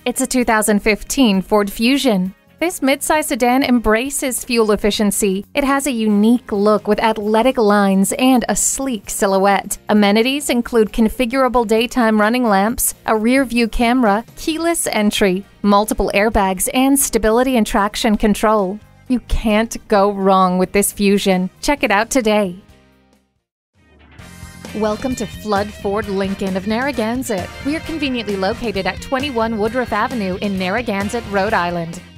It's a 2015 Ford Fusion. This midsize sedan embraces fuel efficiency. It has a unique look with athletic lines and a sleek silhouette. Amenities include configurable daytime running lamps, a rear-view camera, keyless entry, multiple airbags, and stability and traction control. You can't go wrong with this Fusion. Check it out today. Welcome to Ford Lincoln of Narragansett. We are conveniently located at 21 Woodruff Avenue in Narragansett, Rhode Island.